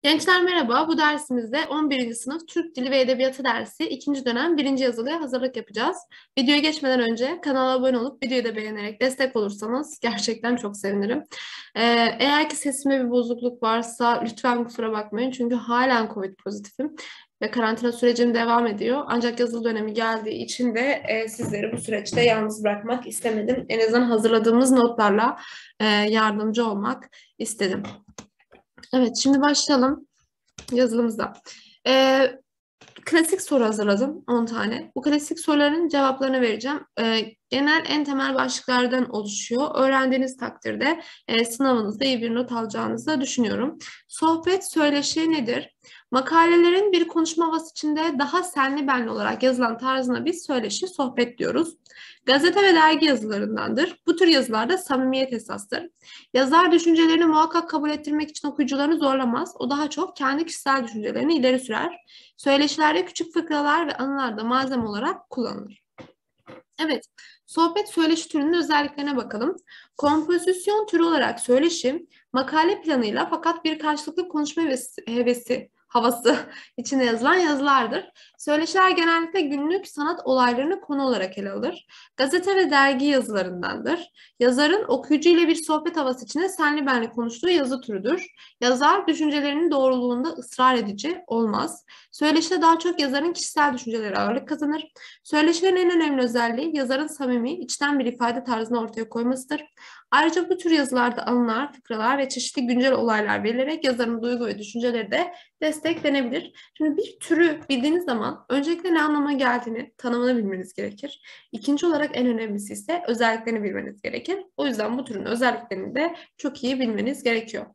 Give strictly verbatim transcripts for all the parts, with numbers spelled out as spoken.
Gençler merhaba. Bu dersimizde on birinci sınıf Türk Dili ve Edebiyatı dersi ikinci dönem birinci yazılıya hazırlık yapacağız. Videoya geçmeden önce kanala abone olup videoyu da beğenerek destek olursanız gerçekten çok sevinirim. Ee, eğer ki sesimde bir bozukluk varsa lütfen kusura bakmayın çünkü halen COVID pozitifim ve karantina sürecim devam ediyor. Ancak yazılı dönemi geldiği için de e, sizleri bu süreçte yalnız bırakmak istemedim. En azından hazırladığımız notlarla e, yardımcı olmak istedim. Evet, şimdi başlayalım yazılımızda. Ee, Klasik soru hazırladım on tane. Bu klasik soruların cevaplarını vereceğim. Ee, genel en temel başlıklardan oluşuyor. Öğrendiğiniz takdirde e, sınavınızda iyi bir not alacağınızı düşünüyorum. Sohbet söyleşi nedir? Makalelerin bir konuşma havası içinde daha senli benli olarak yazılan tarzına biz söyleşi, sohbet diyoruz. Gazete ve dergi yazılarındandır. Bu tür yazılarda samimiyet esastır. Yazar düşüncelerini muhakkak kabul ettirmek için okuyucularını zorlamaz. O daha çok kendi kişisel düşüncelerini ileri sürer. Söyleşilerde küçük fıkralar ve anılar da malzeme olarak kullanılır. Evet, sohbet söyleşi türünün özelliklerine bakalım. Kompozisyon türü olarak söyleşi, makale planıyla fakat bir karşılıklı konuşma hevesi, hevesi havası içinde yazılan yazılardır. Söyleşiler genellikle günlük sanat olaylarını konu olarak ele alır. Gazete ve dergi yazılarındandır. Yazarın okuyucu ile bir sohbet havası içinde senli benli konuştuğu yazı türüdür. Yazar düşüncelerinin doğruluğunda ısrar edici olmaz. Söyleşide daha çok yazarın kişisel düşünceleri ağırlık kazanır. Söyleşilerin en önemli özelliği yazarın samimi, içten bir ifade tarzını ortaya koymasıdır. Ayrıca bu tür yazılarda anılar, fıkralar ve çeşitli güncel olaylar verilerek yazarın duygu ve düşünceleri de desteklenebilir. Şimdi bir türü bildiğiniz zaman öncelikle ne anlama geldiğini, tanımını bilmeniz gerekir. İkinci olarak en önemlisi ise özelliklerini bilmeniz gerekir. O yüzden bu türün özelliklerini de çok iyi bilmeniz gerekiyor.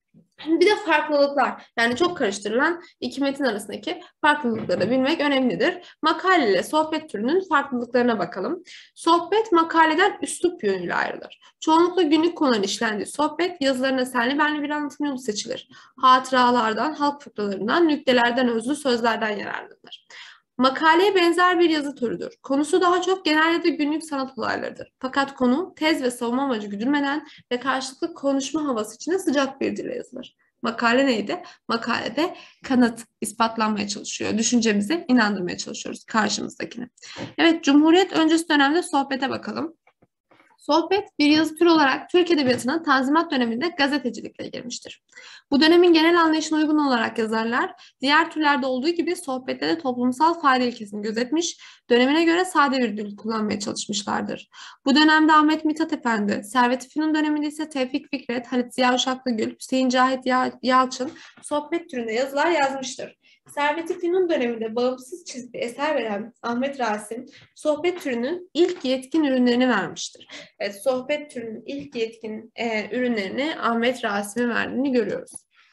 Bir de farklılıklar, yani çok karıştırılan iki metin arasındaki farklılıkları bilmek önemlidir. Makale ile sohbet türünün farklılıklarına bakalım. Sohbet makaleden üslup yönüyle ayrılır. Çoğunlukla günlük konuların işlendiği sohbet yazılarına senli benli bir anlatım yolu seçilir. Hatıralardan, halk fıkralarından, nüktelerden, özlü sözlerden yararlanır. Makaleye benzer bir yazı türüdür. Konusu daha çok genel ya da günlük sanat olaylarıdır. Fakat konu tez ve savunma amacı güdülmeden ve karşılıklı konuşma havası içinde sıcak bir dille yazılır. Makale neydi? Makalede kanıt ispatlanmaya çalışıyor. Düşüncemizi inandırmaya çalışıyoruz karşımızdakini. Evet, Cumhuriyet öncesi dönemde sohbete bakalım. Sohbet bir yazı türü olarak Türk Edebiyatı'na Tanzimat döneminde gazetecilikle girmiştir. Bu dönemin genel anlayışına uygun olarak yazarlar, diğer türlerde olduğu gibi sohbette de toplumsal fayda ilkesini gözetmiş, dönemine göre sade bir dil kullanmaya çalışmışlardır. Bu dönemde Ahmet Mithat Efendi, Servet-i Fünun döneminde ise Tevfik Fikret, Halit Ziya Uşaklıgül, Hüseyin Cahit Yalçın sohbet türünde yazılar yazmıştır. Servet-i Fünun döneminde bağımsız çizgi eser veren Ahmet Rasim, sohbet türünün ilk yetkin ürünlerini vermiştir. Evet, sohbet türünün ilk yetkin e, ürünlerini Ahmet Rasim'e verdiğini görüyoruz.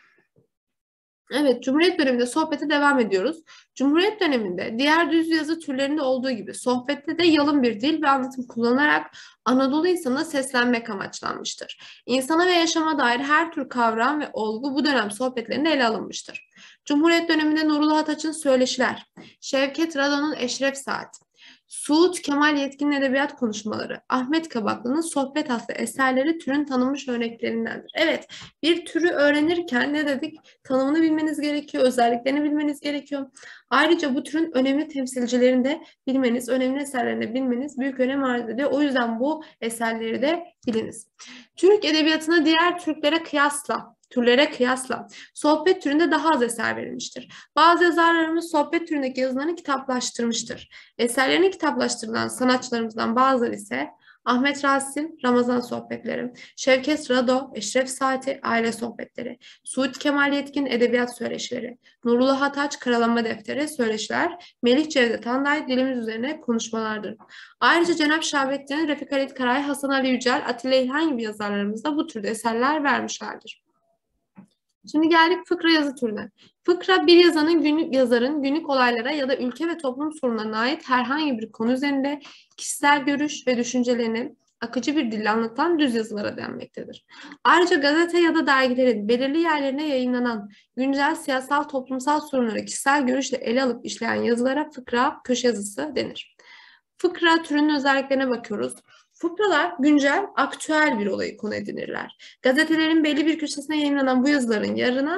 Evet, Cumhuriyet döneminde sohbete devam ediyoruz. Cumhuriyet döneminde diğer düz yazı türlerinde olduğu gibi sohbette de yalın bir dil ve anlatım kullanarak Anadolu insanına seslenmek amaçlanmıştır. İnsana ve yaşama dair her tür kavram ve olgu bu dönem sohbetlerinde ele alınmıştır. Cumhuriyet döneminde Nurullah Ataç'ın Söyleşiler, Şevket Radon'un Eşref Saat, Suud Kemal Yetkin'in edebiyat konuşmaları, Ahmet Kabaklı'nın sohbet adlı eserleri türün tanınmış örneklerindendir. Evet, bir türü öğrenirken ne dedik? Tanımını bilmeniz gerekiyor, özelliklerini bilmeniz gerekiyor. Ayrıca bu türün önemli temsilcilerini de bilmeniz, önemli eserlerini de bilmeniz büyük önem arz ediyor. O yüzden bu eserleri de biliniz. Türk edebiyatına diğer Türklere kıyasla, türlere kıyasla sohbet türünde daha az eser verilmiştir. Bazı yazarlarımız sohbet türündeki yazılarını kitaplaştırmıştır. Eserlerini kitaplaştırılan sanatçılarımızdan bazıları ise Ahmet Rasim, Ramazan Sohbetleri, Şevket Rado, Eşref Saati, Aile Sohbetleri, Suud Kemal Yetkin, Edebiyat Söyleşileri, Nurullah Ataç, Karalama Defteri, Söyleşiler, Melih Cevdet Anday, Dilimiz Üzerine Konuşmalardır. Ayrıca Cenab-ı Şahabettin, Refik Halit Karay, Hasan Ali Yücel, Atilla İlhan gibi yazarlarımız da bu türde eserler vermişlerdir. Şimdi geldik fıkra yazı türüne. Fıkra bir yazarın günlük yazarın günlük olaylara ya da ülke ve toplum sorunlarına ait herhangi bir konu üzerinde kişisel görüş ve düşüncelerini akıcı bir dille anlatan düz yazılara denmektedir. Ayrıca gazete ya da dergilerin belirli yerlerine yayınlanan güncel siyasal toplumsal sorunları kişisel görüşle ele alıp işleyen yazılara fıkra, köşe yazısı denir. Fıkra türünün özelliklerine bakıyoruz. Fıkralar güncel, aktüel bir olayı konu edinirler. Gazetelerin belli bir köşesine yayınlanan bu yazıların yarına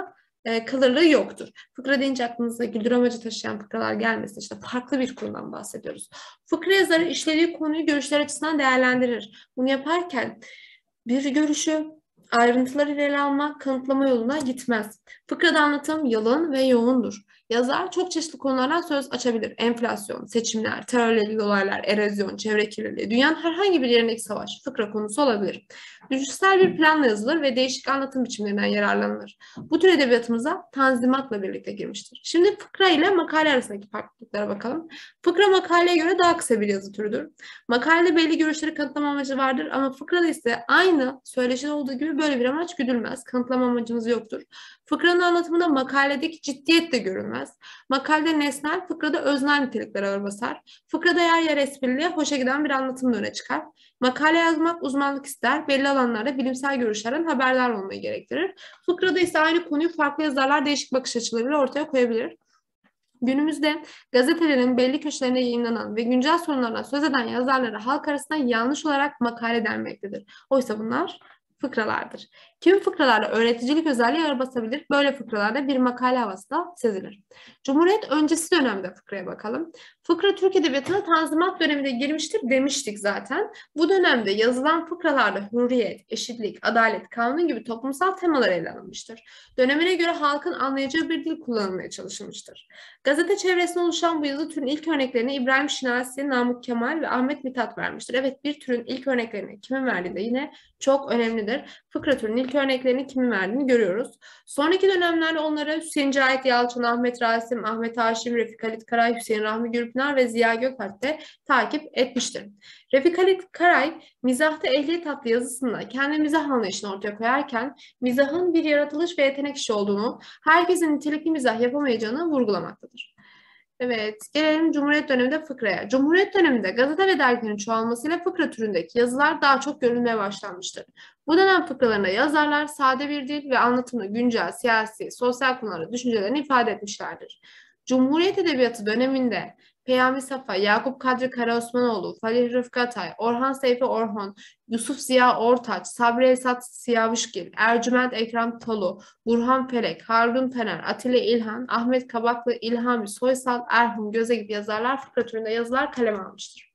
e, kalırlığı yoktur. Fıkra deyince aklınıza güldür amacı taşıyan fıkralar gelmesin. İşte farklı bir konudan bahsediyoruz. Fıkra yazarı işlediği konuyu görüşler açısından değerlendirir. Bunu yaparken bir görüşü ayrıntılarıyla ele almak, kanıtlama yoluna gitmez. Fıkrada anlatım yalın ve yoğundur. Yazar çok çeşitli konulardan söz açabilir. Enflasyon, seçimler, terörle ilgili olaylar, erozyon, çevre kirliliği, dünyanın herhangi bir yerindeki savaş fıkra konusu olabilir. Düşünsel bir planla yazılır ve değişik anlatım biçimlerinden yararlanılır. Bu tür edebiyatımıza Tanzimat'la birlikte girmiştir. Şimdi fıkra ile makale arasındaki farklılıklara bakalım. Fıkra makaleye göre daha kısa bir yazı türüdür. Makalede belli görüşleri kanıtlama amacı vardır ama fıkrada ise aynı söyleşide olduğu gibi böyle bir amaç güdülmez. Kanıtlama amacımız yoktur. Fıkranın anlatımında makaledeki ciddiyet de görülmez. Makalede nesnel, fıkrada öznel nitelikler ağır basar. Fıkrada yer yer esprili, hoşa giden bir anlatımla öne çıkar. Makale yazmak uzmanlık ister, belli alanlarda bilimsel görüşlerden haberdar olmayı gerektirir. Fıkrada ise aynı konuyu farklı yazarlar değişik bakış açılarıyla ortaya koyabilir. Günümüzde gazetelerin belli köşelerine yayınlanan ve güncel sorunlardan söz eden yazarlara halk arasında yanlış olarak makale denmektedir. Oysa bunlar fıkralardır. Kimi fıkralarla öğreticilik özelliği ağır basabilir. Böyle fıkralarda bir makale havası da sezilir. Cumhuriyet öncesi dönemde fıkraya bakalım. Fıkra Türk Edebiyatı'na Tanzimat döneminde girmiştir demiştik zaten. Bu dönemde yazılan fıkralarda hürriyet, eşitlik, adalet, kanun gibi toplumsal temalar ele alınmıştır. Dönemine göre halkın anlayacağı bir dil kullanılmaya çalışılmıştır. Gazete çevresinde oluşan bu yazı türün ilk örneklerini İbrahim Şinasi, Namık Kemal ve Ahmet Mithat vermiştir. Evet, bir türün ilk örneklerini kimin verdiği de yine çok önemlidir. Fıkra türünün ilk örneklerini kimin verdiğini görüyoruz. Sonraki dönemlerde onlara Hüseyin Cahit Yalçın, Ahmet Rasim, Ahmet Haşim, Refik Halit Karay, Hüseyin Rahmi Gürpınar ve Ziya Gökalp de takip etmiştir. Refik Halit Karay, mizahta ehliyet adlı yazısında kendi mizah anlayışını ortaya koyarken mizahın bir yaratılış ve yetenek işi olduğunu, herkesin nitelikli mizah yapamayacağını vurgulamaktadır. Evet, gelelim Cumhuriyet döneminde fıkraya. Cumhuriyet döneminde gazete ve dergilerin çoğalmasıyla fıkra türündeki yazılar daha çok görülmeye başlanmıştır. Bu dönem fıkralarında yazarlar sade bir dil ve anlatımda güncel, siyasi, sosyal konularda düşüncelerini ifade etmişlerdir. Cumhuriyet Edebiyatı döneminde Peyami Safa, Yakup Kadri Karaosmanoğlu, Falih Rıfkı Atay, Orhan Seyfi Orhon, Yusuf Ziya Ortaç, Sabri Esat Siyavuşgil, Ercüment Ekrem Tolu, Burhan Felek, Harun Taner, Atilla İlhan, Ahmet Kabaklı, İlhami Soysal, Erhun Göze gibi yazarlar fıkra türünde yazılar kaleme almıştır.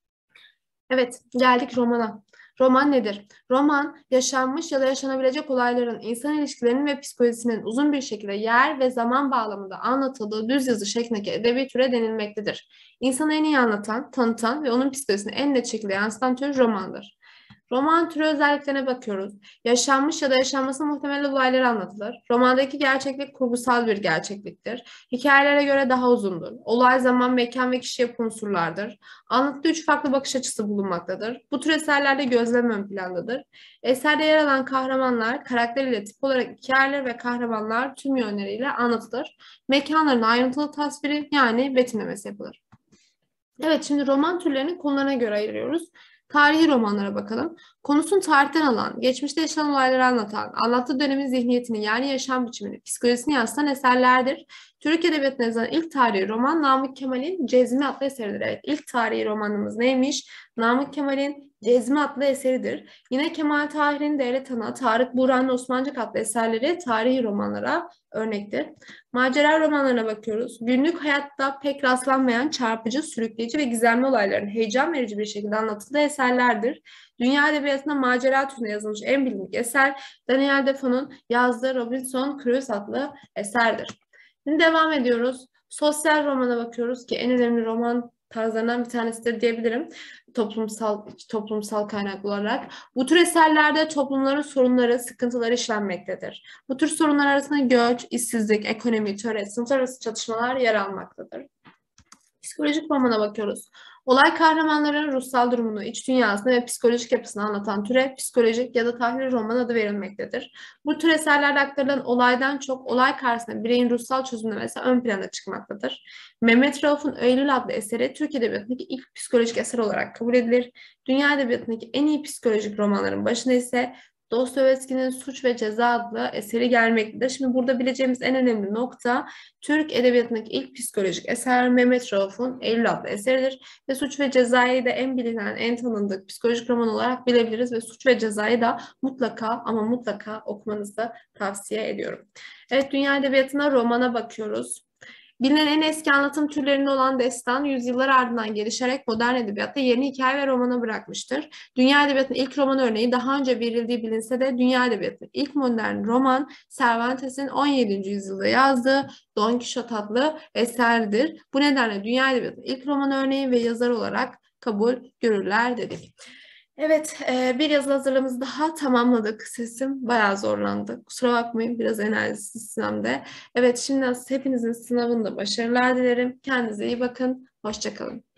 Evet, geldik romana. Roman nedir? Roman, yaşanmış ya da yaşanabilecek olayların, insan ilişkilerinin ve psikolojisinin uzun bir şekilde yer ve zaman bağlamında anlatıldığı düz yazı şeklindeki edebi türe denilmektedir. İnsanı en iyi anlatan, tanıtan ve onun psikolojisini en net şekilde yansıtan tür romandır. Roman türü özelliklerine bakıyoruz. Yaşanmış ya da yaşanması muhtemel olayları anlatılır. Romandaki gerçeklik kurgusal bir gerçekliktir. Hikayelere göre daha uzundur. Olay, zaman, mekan ve kişi yapı unsurlardır. Anlatıda üç farklı bakış açısı bulunmaktadır. Bu tür eserlerde gözlem ön plandadır. Eserde yer alan kahramanlar karakteriyle tip olarak hikayeler ve kahramanlar tüm yönleriyle anlatılır. Mekanların ayrıntılı tasviri yani betimlemesi yapılır. Evet, şimdi roman türlerinin konularına göre ayırıyoruz. Tarihi romanlara bakalım. Konusunu tarihten alan, geçmişte yaşanan olayları anlatan, anlattığı dönemin zihniyetini yani yaşam biçimini, psikolojisini yansıtan eserlerdir. Türk Edebiyatı'na yazılan ilk tarihi roman Namık Kemal'in Cezmi adlı eseridir. Evet, ilk tarihi romanımız neymiş? Namık Kemal'in Cezmi adlı eseridir. Yine Kemal Tahir'in Devlet Ana, Tarık Buğra'nın Osmancık adlı eserleri tarihi romanlara örnektir. Macera romanlarına bakıyoruz. Günlük hayatta pek rastlanmayan çarpıcı, sürükleyici ve gizemli olayların heyecan verici bir şekilde anlatıldığı eserlerdir. Dünya Edebiyatı'nda macera türünde yazılmış en bilindik eser Daniel Defoe'nun yazdığı Robinson Crusoe adlı eserdir. Şimdi devam ediyoruz. Sosyal romana bakıyoruz ki en önemli roman tarzlarından bir tanesidir diyebilirim. Toplumsal toplumsal kaynaklı olarak. Bu tür eserlerde toplumların sorunları, sıkıntıları işlenmektedir. Bu tür sorunlar arasında göç, işsizlik, ekonomi, töre, sınıflar arası çatışmalar yer almaktadır. Psikolojik romana bakıyoruz. Olay kahramanların ruhsal durumunu, iç dünyasını ve psikolojik yapısını anlatan türe psikolojik ya da tahlil roman adı verilmektedir. Bu tür eserlerde aktarılan olaydan çok olay karşısında bireyin ruhsal çözümlemesi ön plana çıkmaktadır. Mehmet Rauf'un Eylül adlı eseri Türk Edebiyatı'ndaki ilk psikolojik eser olarak kabul edilir. Dünya Edebiyatı'ndaki en iyi psikolojik romanların başında ise Dostoyevski'nin Suç ve Ceza adlı eseri gelmektedir. Şimdi burada bileceğimiz en önemli nokta Türk edebiyatındaki ilk psikolojik eser Mehmet Rauf'un Eylül adlı eseridir. Ve Suç ve Ceza'yı da en bilinen, en tanındık psikolojik roman olarak bilebiliriz ve Suç ve Ceza'yı da mutlaka ama mutlaka okumanızı tavsiye ediyorum. Evet, dünya edebiyatına romana bakıyoruz. Bilinen en eski anlatım türlerinde olan destan, yüzyıllar ardından gelişerek modern edebiyatta yerini hikaye ve romana bırakmıştır. Dünya edebiyatının ilk roman örneği daha önce verildiği bilinse de dünya edebiyatının ilk modern roman Cervantes'in on yedinci yüzyılda yazdığı Don Quixote adlı eserdir. Bu nedenle dünya edebiyatının ilk roman örneği ve yazar olarak kabul görürler dedik. Evet, e, bir yazılı hazırlığımızı daha tamamladık. Sesim bayağı zorlandı. Kusura bakmayın, biraz enerjisiz sinemde. Evet, şimdi hepinizin sınavında başarılar dilerim. Kendinize iyi bakın. Hoşça kalın.